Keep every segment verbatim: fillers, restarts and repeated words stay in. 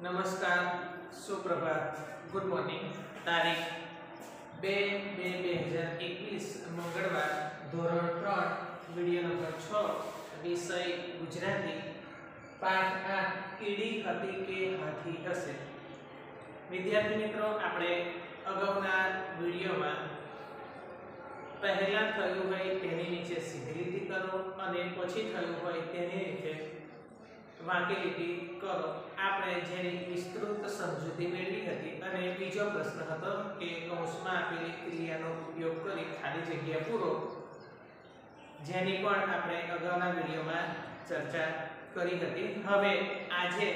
નમસ્કાર, સુપ્રભાત, good morning. તારીખ બે બે બે હજાર એકવીસ મંગળવાર, ધોરણ ત્રણ, વિડિયો નંબર છ, વિષય ગુજરાતી, પાઠ આઠ, કીડી હતી કે હાથી હશે. વિદ્યાર્થી મિત્રો, આપણે અગાઉના વિડિયોમાં પહેલા થયું હોય તેની નીચે સીધી લીટી કરો અને પછી થયું હોય તેની નીચે વાંકી લીટી કરો. આપણે જેની વિસ્તૃત સમજૂતી મેળવી હતી અને બીજો પ્રશ્ન હતો કે કૌંસમાં આપેલી ક્રિયાનો ઉપયોગ કરી ખાલી જગ્યા પૂરો, જેની પણ આપણે અગાઉના વિડિયોમાં ચર્ચા કરી હતી. હવે આજે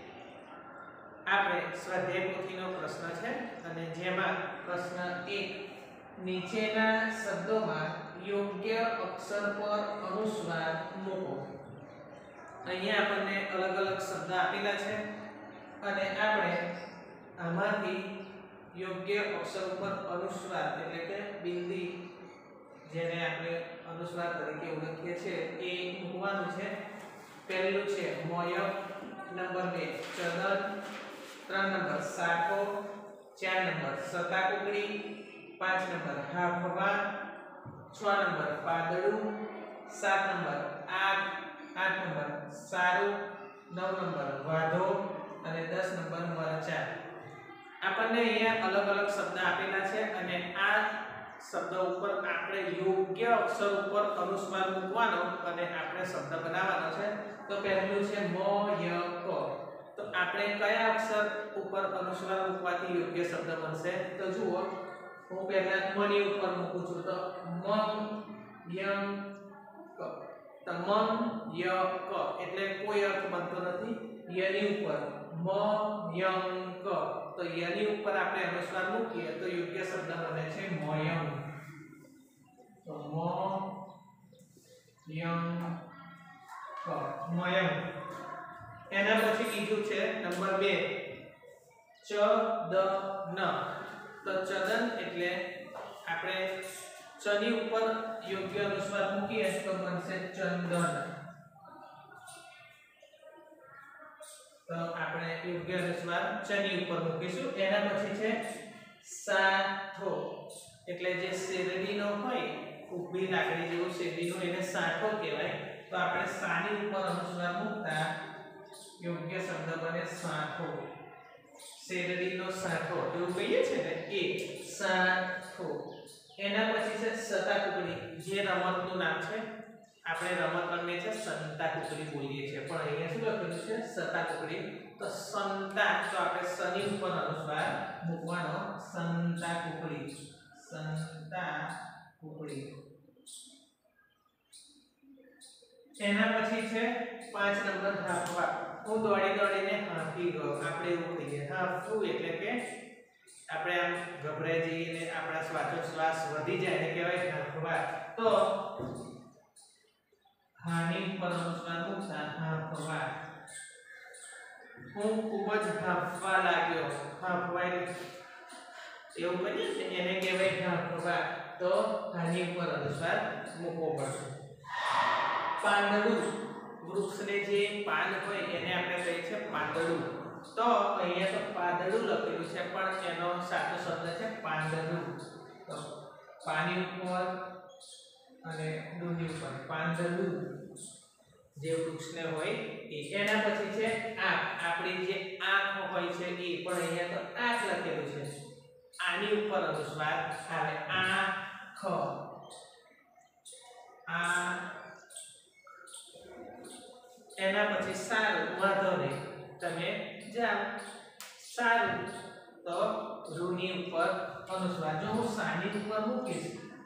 આપણે સ્વાધ્યાય પોથીનો પ્રશ્ન છે અને જેમાં પ્રશ્ન એક, નીચેના શબ્દોમાં યોગ્ય અક્ષર પર અનુસ્વાર મૂકો. અહીંયા આપણને અલગ અલગ શબ્દ આપેલા છે અને આપણે આમાંથી યોગ્ય અક્ષર ઉપર અનુસ્વાર એટલે કે બિંદી, જેને આપણે અનુસ્વાર તરીકે ઓળખીએ છીએ, એ મૂકવાનું છે. પહેલું છે મોય, નંબર બે ચદન, ત્રણ નંબર સાકો, ચાર નંબર સતાકુકડી, પાંચ નંબર હાફવા, છ નંબર પાદળું, સાત નંબર આગ, આઠ નંબર સારું, નવ નંબર વાઢો અને દસ નંબર મરચા. આપણને અહીંયા અલગ અલગ શબ્દ આપેલા છે અને આ શબ્દ ઉપર આપણે યોગ્ય અક્ષર ઉપર અનુસ્વાર મૂકવાનો અને આપણે શબ્દ બનાવવાનો છે. તો પહેલું છે મ ય ક. તો આપણે કયા અક્ષર ઉપર અનુસ્વાર મૂકવાથી યોગ્ય શબ્દ બનશે? તો જુઓ, હું પહેલા મ ની ઉપર મૂકું છું. તો મ યમ ક. તો મમ ય ક એટલે કોઈ અર્થ બનતો નથી. ય ની ઉપર મ યમ ક. તો ય ની ઉપર આપણે અનુસ્વાર મૂકીએ તો યોગ્ય શબ્દ બને છે મોયમ. તો મ યમ ક, મોયમ. એના પછી બીજું છે નંબર બે ચ દ ન. તો ચદન એટલે આપણે ચ ની ઉપર યોગ્ય અનુસ્વાર મૂકીએ તો બનશે ચંદન. તો આપણે યોગ્ય અનુસ્વાર ચ ની ઉપર મૂકીશું. એના પછી છે સાઠો એટલે જે શેરડીનો હોય, ઊભી લાકડી જેવું શેરડીનો, એને સાઠો કહેવાય. તો આપણે સાની ઉપર અનુસ્વાર મૂકતા યોગ્ય શબ્દ બને સાઠો. શેરડીનો સાઠો એવું કહીએ છે ને, એ સાઠો. એના પછી છે સતાકુકડી, જે રમતનું નામ છે. આપણે રમત રમીએ છીએ સંતાકુકડી બોલીએ છીએ, પણ અહીંયા શું લખેલું છે? સતાકુકડી. તો સંતા, તો આપણે સની ઉપર અનુસ્વાર મૂકવાનો, સંતાકુકડી, સંતાકુકડી. એના પછી છે પાંચ નંબર હાફવા. હું દોડી દોડીને હાંફી ગયો, આપણે એવું કહીએ. હાંફવું એટલે કે આપણે આમ ગભરાઈ જઈએ ને આપણા શ્વાસોચ્છ્વાસ વધી જાય ને કહેવાય હાંફવા. તો હાની ઉપર અનુસ્વાર મૂકતા હાંફવા. હું ખૂબ જ હાંફવા લાગ્યો. હાંફવા એવું કહીએ ને, એને કહેવાય હાંફવા. તો હાની ઉપર અનુસ્વાર મૂકવો પડશે. પાંદડું, વૃક્ષને જે પાન હોય એને આપણે કહીએ છીએ પાંદડું. તો અહીંયા તો પાદળું લખેલું છે, પણ એનો સાચો શબ્દ છે પાંદડું. તો પાની ઉપર અને ડુંની ઉપર પાંદડું, જે વૃક્ષને હોય એ. એના પછી છે આંખ. આપણી જે આંખ હોય છે એ, પણ અહીંયા તો આંખ લખેલું છે. આની ઉપર અનુસ્વાર આવે આંખ. આ એના પછી સારું, વાંધો નહીં, તમે જાઓ. સારું, તો રૂની ઉપર અનુસ્વાર. જો હું સાની ઉપર મૂકીશ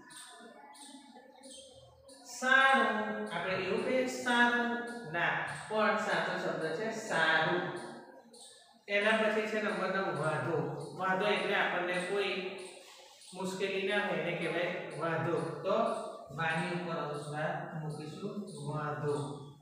સારું, આપણે એવું કહીએ સારું ના, પણ સાચો શબ્દ છે સારું. એના પછી છે નંબર નવ વાંધો. વાંધો એટલે આપણને કોઈ મુશ્કેલી ના હોય એને કહેવાય વાંધો. તો વાની ઉપર અનુસ્વાર મૂકીશું વાંધો.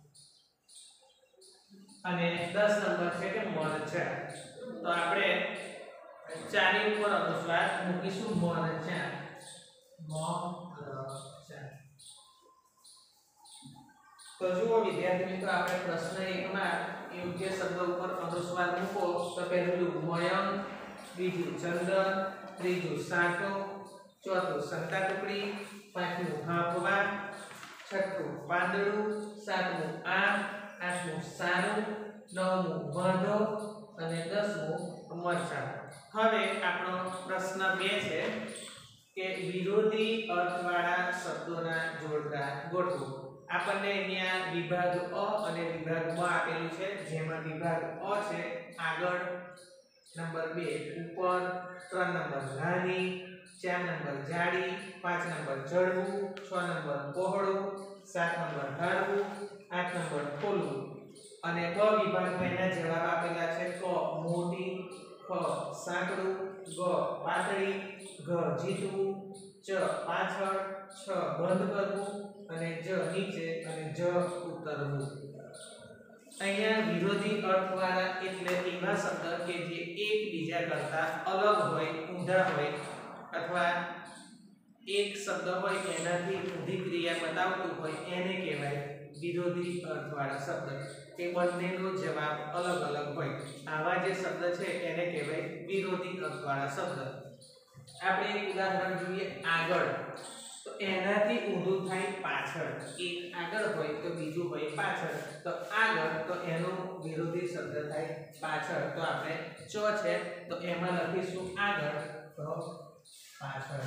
અને દસ નંબર છે કે મરચા. તો આપણે ચાની ઉપર અનુસ્વાર મૂકીશું મરચા. મરચા. તો જુઓ વિદ્યાર્થી મિત્રો, આપણે પ્રશ્ન એક માં યોગ્ય શબ્દ ઉપર અનુસ્વાર મૂકો. તો પહેલું મયંક, બીજું ચંદન, ત્રીજું સાટો, ચોથું સંતાકુકડી, પાંચમું હાંફવા, છઠ્ઠું પાંદડું, સાતમું આમ, આઠમું સારું, નવમું વાંધો અને દસમું મરચાં. હવે આપણો પ્રશ્ન બે છે કે વિરોધી અર્થવાળા શબ્દોના જોડકા ગોઠવો. આપણને અહીંયા વિભાગ અ અને વિભાગ બ આપેલું છે, જેમાં વિભાગ અ છે આગળ, નંબર બે ઉપર, ત્રણ નંબર નાની, ચાર નંબર જાડી, પાંચ નંબર જડવું, છ નંબર પહોળું, સાત નંબર હળવું, આઠ નંબર ખોલવું. અને બ વિભાગમાં એના જવાબ આપેલા છે ક મોટી, ખ સાંકડું, ગ પાતળી, ઘ જીતવું, ચ પાછળ, છ બંધ કરવું અને જ નીચે અને જ ઉતરવું. અહીંયા વિરોધી અર્થવાળા એટલે એવા શબ્દ કે જે એકબીજા કરતા અલગ હોય, ઊંધા હોય, અથવા એક શબ્દ હોય એનાથી ઊંધી ક્રિયા બતાવતું હોય એને કહેવાય વિરોધી અર્થવાળા શબ્દ. કે બંનેનો જવાબ અલગ અલગ હોય, આવા જે શબ્દ છે એને કહેવાય વિરોધી અર્થવાળા શબ્દ. આપણે એક ઉદાહરણ જોઈએ આગળ. તો એનાથી ઊંધું થાય પાછળ. એક આગળ હોય તો બીજું હોય પાછળ. તો આગળ તો એનો વિરોધી શબ્દ થાય પાછળ. તો આપણે ચ છે તો એમાં લખીશું આગળ, તો પાછળ.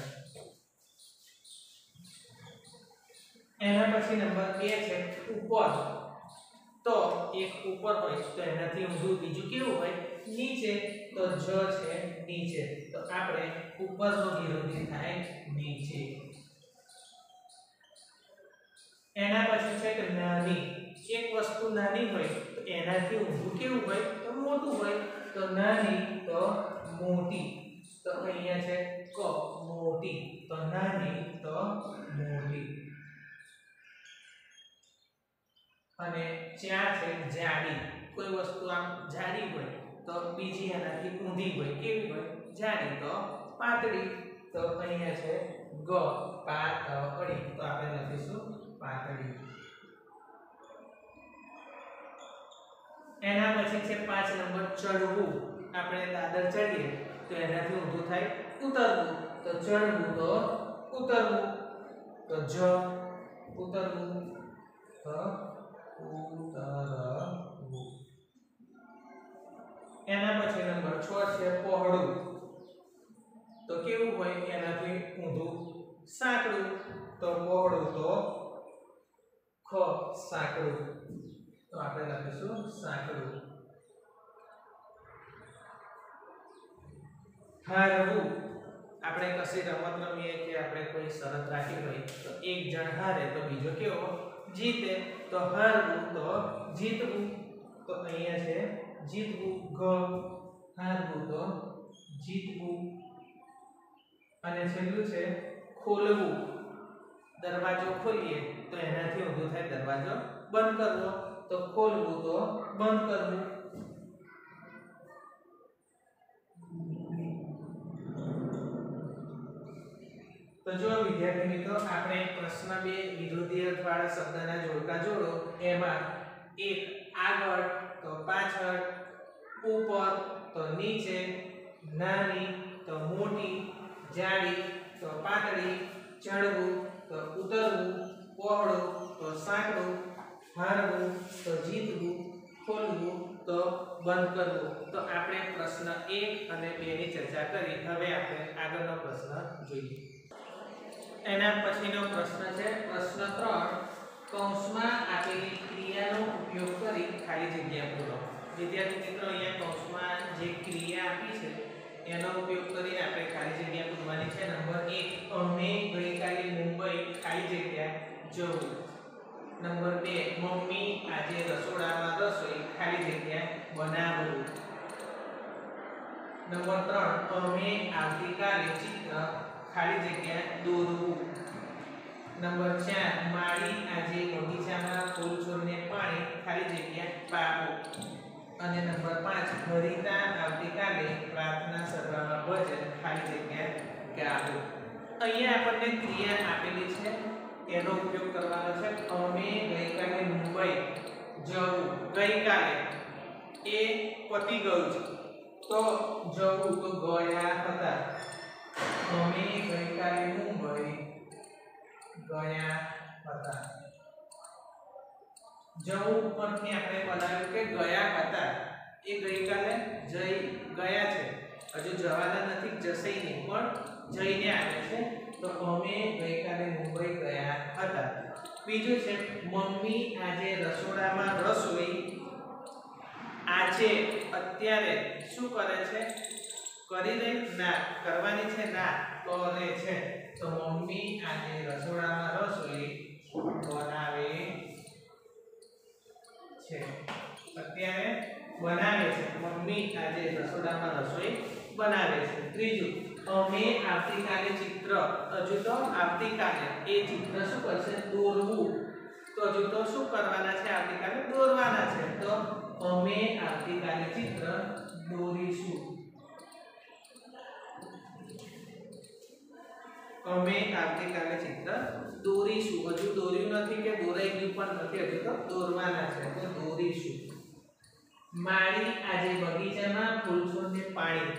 એના પછી નંબર બે છે ઉપર. તો એક ઉપર હોય તો એનાથી ઊંધું બીજું કેવું હોય નીચે. તો જ છે નીચે. તો આપણે ઉપરનો વિરોધી થાય નીચે. એના પછી છે કે નાની. એક વસ્તુ નાની હોય તો એનાથી ઊંધું કેવું હોય તો મોટું હોય. તો નાની તો મોટી. તો અહીંયા છે ક મોટી. તો નાની તો મોટી. અને ચાર છે જાડી. કોઈ વસ્તુ આમ જાડી હોય તો બીજી એનાથી ઊંધી હોય. કેવી હોય જાડી તો પાતળી. તો અહીંયા છે ગ પાતળી. તો આપણે લખીશું પાતળી. એના પછી છે પાંચ નંબર ચડવું. આપણે દાદર ચડીએ તો એનાથી ઊંધું થાય ઉતરવું. તો ચડવું તો ઉતરવું. તો જ ઉતરવું તો ઉતરવું. એના પછી નંબર છ છે પહોળું. તો કેવું હોય એનાથી ઊંધું સાંકડું. તો પહોળું તો ખ સાંકડું. તો આપણે લખીશું સાંકડું. હારવું. આપણે કશી રમત રમીએ કે આપણે કોઈ શરત રાખી હોય તો એક જણ હારે તો બીજો કેવો જીતે. તો હારવું તો જીતવું. તો અહીંયા છે જીતવું ગ, હારવું તો જીતવું. અને છેલ્લું છે ખોલવું. દરવાજો ખોલીએ તો એનાથી ઊંધું થાય દરવાજો બંધ કરવો. તો ખોલવું તો બંધ કરવું. તો જો વિદ્યાર્થી મિત્રો, આપણે પ્રશ્ન બે વિરોધી અર્થવાળા શબ્દના જોડકા જોડો. એમાં એક આગળ તો પાછળ, ઉપર તો નીચે, નાની તો મોટી, જાડી તો પાતળી, ચડવું તો ઉતરવું, પહોળું તો સાંકડું, હારવું તો જીતવું, ખોલવું તો બંધ કરવું. તો આપણે પ્રશ્ન એક અને બે ની ચર્ચા કરી. હવે આપણે આગળનો પ્રશ્ન જોઈએ. એના પછીનો પ્રશ્ન છે પ્રશ્ન ત્રણ. કૌંસમાં આપેલી ક્રિયાનો ઉપયોગ કરી ખાલી જગ્યા પૂરો. વિદ્યાર્થી મિત્રો, અહીંયા કૌંસમાં જે ક્રિયા આપી છે એનો ઉપયોગ કરીને આપણે ખાલી જગ્યા પૂરવાની છે. નંબર એક, અમે ગઈકાલે મુંબઈ ખાલી જગ્યા જવું. નંબર બે, મમ્મી આજે રસોડામાં રસોઈ ખાલી જગ્યા બનાવવું. નંબર ત્રણ, અમે આવતીકાલે ચિત્ર ખાલી જગ્યા દોરવું. નંબર ચાર, માળી આજે બગીચામાં ફૂલ છોડને પાણી ખાલી જગ્યા પાવું. અને નંબર પાંચ, હરિતા આવતીકાલે પ્રાર્થના સભામાં ભજન ખાલી જગ્યા ગાવું. અહીંયા આપણને ક્રિયા આપેલી છે એનો ઉપયોગ કરવાનો છે. અમે ગઈકાલે મુંબઈ જવું, ગઈકાલે એ પતી ગયું છે તો જવું તો ગયા હતા. અમે ગઈકાલે મુંબઈ ગયા હતા. જવું ઉપરથી આપણે બનાવ્યું કે ગયા હતા, એ ગઈકાલે જઈ ગયા છે, હજુ જવાના નથી, જશે નહીં પણ જઈને આવે છે. તો અમે ગઈકાલે મુંબઈ ગયા હતા. બીજું છે મમ્મી આજે રસોડામાં રસોઈ આજે અત્યારે શું કરે છે? કરી રહી? ના. કરવાની છે? ના. કરે છે. તો મમ્મી આજે રસોડામાં રસોઈ બનાવે છે. અત્યારે બનાવે છે. મમ્મી આજે રસોડામાં રસોઈ બનાવે છે. ત્રીજું અમે આવતીકાલે ચિત્ર, હજુ તો આવતીકાલે એ ચિત્ર શું કરશે? દોરવું. તો હજુ તો શું કરવાના છે? આવતીકાલે દોરવાના છે. તો અમે આવતીકાલે ચિત્ર દોરીશું. અમે આવતીકાલે ચિત્ર દોરીશું. હજુ દોર્યું નથી કે દોરાઈ ગયું પણ નથી, હજુ તો દોરવાના છે. તો દોરીશું. માળી આજે બગીચામાં ફૂલ છોડને પાણી,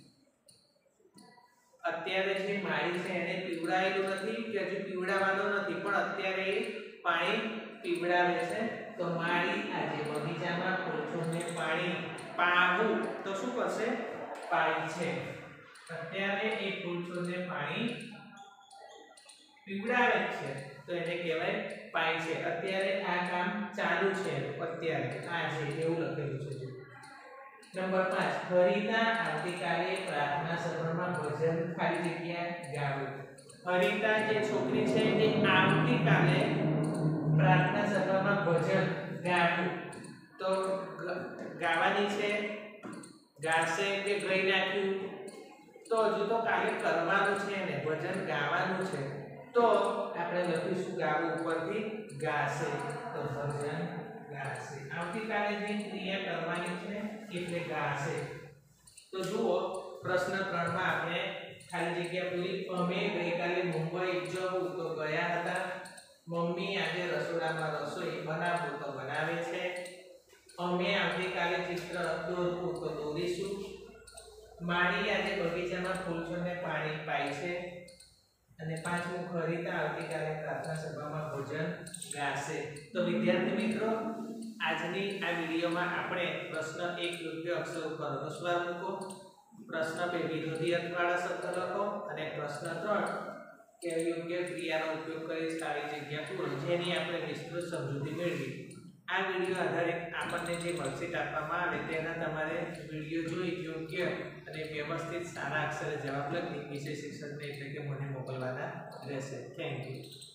અત્યારે જે માળી છે એને પીવડાવેલું નથી કે હજુ પીવડાવવાનો નથી, પણ અત્યારે પાણી પીવડાવે છે. તો માળી આજે બગીચામાં ફૂલ છોડને પાણી પાવું. તો શું કરશે? પાય છે. અત્યારે એ ફૂલ છોડને પાણી પીવડાવે છે તો એને કહેવાય પાય છે. અત્યારે આ કામ ચાલુ છે, અત્યારે આ છે એવું લખેલું છે. નંબર પાંચ હરિતા આવતીકાલે પ્રાર્થના સભામાં ભજન ખાલી જગ્યા ગાવું. હરિતા જે છોકરી છે એ આવતીકાલે પ્રાર્થના સભામાં ભજન ગાવું. તો ગાવાની છે, ગાશે કે ગઈ નાખ્યું? તો હજુ તો કાલે કરવાનું છે ને, ભજન ગાવાનું છે. તો આપણે લખીશું ગાવું ઉપરથી ગાશે. તો ભજન ગાશે. આવતીકાલે જે ક્રિયા કરવાની છે એટલે ગાશે. તો જુઓ પ્રશ્ન ત્રણ માં આપણે ખાલી જગ્યા પૂરી. અમે ગઈકાલે મુંબઈ જવું તો ગયા હતા. મમ્મી આજે રસોડામાં રસોઈ બનાવવું તો બનાવે છે. અમે આવતીકાલે ચિત્ર દોરવું તો દોરીશું. માળી આજે બગીચામાં ફૂલ છોડને પાણી પાય છે. અને પાંચમું હરિતા આવતીકાલે પ્રાર્થના સભામાં ભજન ગાશે. તો વિદ્યાર્થી મિત્રો, આજની આ વિડીયોમાં આપણે પ્રશ્ન એક યોગ્ય અક્ષર ઉપર અનુસ્વાર મૂકો, પ્રશ્ન બે વિરોધી અર્થવાળા શબ્દ લખો અને પ્રશ્ન ત્રણ કે યોગ્ય ક્રિયાનો ઉપયોગ કરી ખાલી જગ્યા પૂરો, જેની આપણે વિસ્તૃત સમજૂતી મેળવી. આ વિડીયો આધારિત આપણને જે વર્કશીટ આપવામાં આવે તેના તમારે વિડીયો જોઈ યોગ્ય અને વ્યવસ્થિત સારા અક્ષરે જવાબ લખી વિષય શિક્ષકને એટલે કે મને મોકલવાના રહેશે. Thank you.